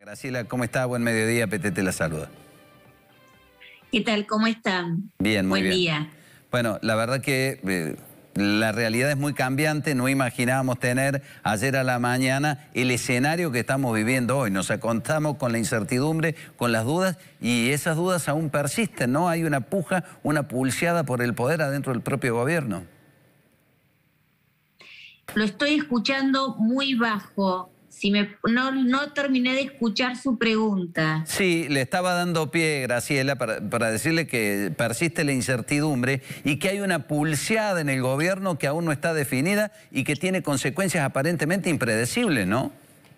Graciela, ¿cómo está? Buen mediodía, PTT la saluda. ¿Qué tal? ¿Cómo están? Bien, muy bien. Buen día. Bueno, la verdad que la realidad es muy cambiante. No imaginábamos tener ayer a la mañana el escenario que estamos viviendo hoy. Nos contamos con la incertidumbre, con las dudas, y esas dudas aún persisten, ¿no? Hay una puja, una pulseada por el poder adentro del propio gobierno. Lo estoy escuchando muy bajo. No terminé de escuchar su pregunta. Sí, le estaba dando pie, Graciela, para decirle que persiste la incertidumbre y que hay una pulseada en el gobierno que aún no está definida y que tiene consecuencias aparentemente impredecibles, ¿no?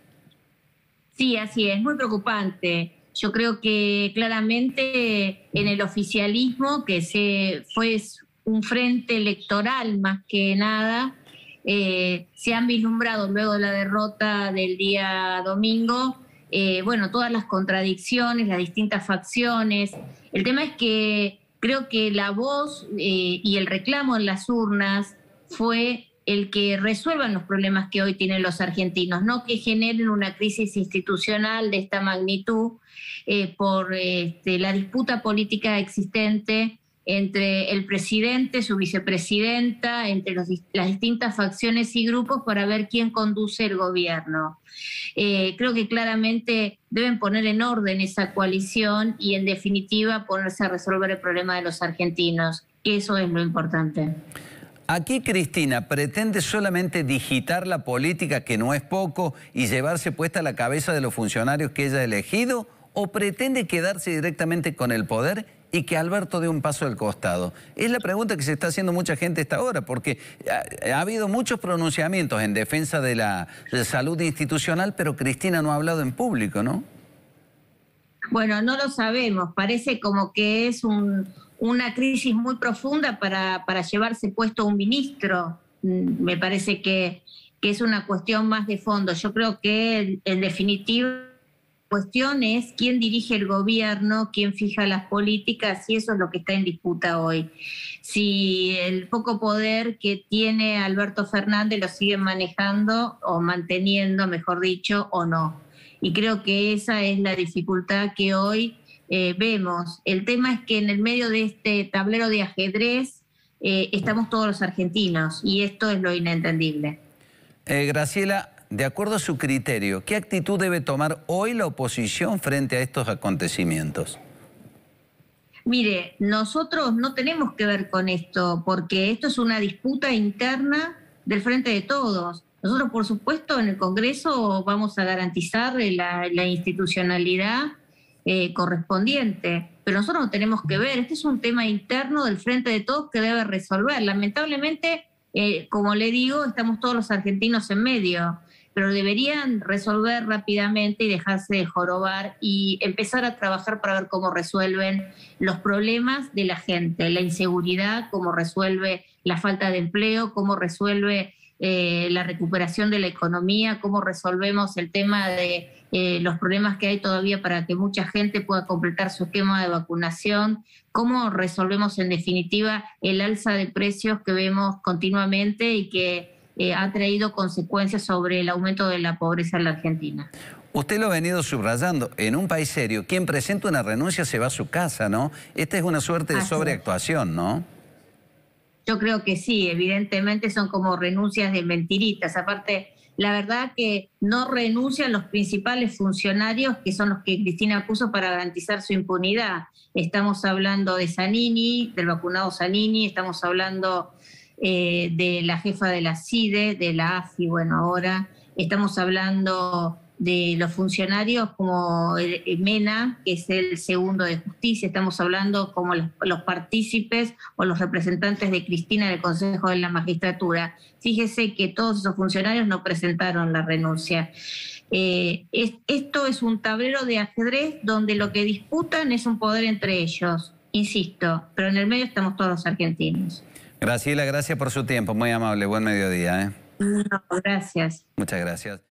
Sí, así es, muy preocupante. Yo creo que claramente en el oficialismo, que fue un frente electoral más que nada, se han vislumbrado luego de la derrota del día domingo, bueno, todas las contradicciones, las distintas facciones. El tema es que creo que la voz y el reclamo en las urnas fue el que resuelvan los problemas que hoy tienen los argentinos, no que generen una crisis institucional de esta magnitud por la disputa política existente entre el presidente, su vicepresidenta, entre las distintas facciones y grupos para ver quién conduce el gobierno. Creo que claramente deben poner en orden esa coalición y en definitiva ponerse a resolver el problema de los argentinos, que eso es lo importante. Aquí Cristina pretende solamente digitar la política, que no es poco, y llevarse puesta a la cabeza de los funcionarios que ella ha elegido, o pretende quedarse directamente con el poder y que Alberto dé un paso al costado. Es la pregunta que se está haciendo mucha gente esta hora, porque ha habido muchos pronunciamientos en defensa de la salud institucional, pero Cristina no ha hablado en público, ¿no? Bueno, no lo sabemos. Parece como que es una crisis muy profunda para llevarse puesto un ministro. Me parece que es una cuestión más de fondo. Yo creo que en definitiva la cuestión es quién dirige el gobierno, quién fija las políticas, y eso es lo que está en disputa hoy. Si el poco poder que tiene Alberto Fernández lo siguen manejando o manteniendo, mejor dicho, o no. Y creo que esa es la dificultad que hoy vemos. El tema es que en el medio de este tablero de ajedrez estamos todos los argentinos, y esto es lo inentendible. Graciela, de acuerdo a su criterio, ¿qué actitud debe tomar hoy la oposición frente a estos acontecimientos? Mire, nosotros no tenemos que ver con esto, porque esto es una disputa interna del Frente de Todos. Nosotros, por supuesto, en el Congreso vamos a garantizar la institucionalidad correspondiente, pero nosotros no tenemos que ver. Este es un tema interno del Frente de Todos que debe resolver. Lamentablemente, como le digo, estamos todos los argentinos en medio, pero deberían resolver rápidamente y dejarse de jorobar y empezar a trabajar para ver cómo resuelven los problemas de la gente, la inseguridad, cómo resuelve la falta de empleo, cómo resuelve la recuperación de la economía, cómo resolvemos el tema de los problemas que hay todavía para que mucha gente pueda completar su esquema de vacunación, cómo resolvemos en definitiva el alza de precios que vemos continuamente y que ha traído consecuencias sobre el aumento de la pobreza en la Argentina. Usted lo ha venido subrayando, en un país serio, quien presenta una renuncia se va a su casa, ¿no? Esta es una suerte de sobreactuación, ¿no? Yo creo que sí, evidentemente son como renuncias de mentiritas. Aparte, la verdad que no renuncian los principales funcionarios, que son los que Cristina puso para garantizar su impunidad. Estamos hablando de Zanini, del vacunado Zanini, estamos hablando de la jefa de la CIDE, de la AFI, bueno, ahora estamos hablando de los funcionarios como Mena, que es el segundo de justicia, estamos hablando como los partícipes o los representantes de Cristina en el Consejo de la Magistratura. Fíjese que todos esos funcionarios no presentaron la renuncia. Esto es un tablero de ajedrez donde lo que disputan es un poder entre ellos, insisto, pero en el medio estamos todos los argentinos. Graciela, gracias por su tiempo, muy amable, buen mediodía. No, gracias. Muchas gracias.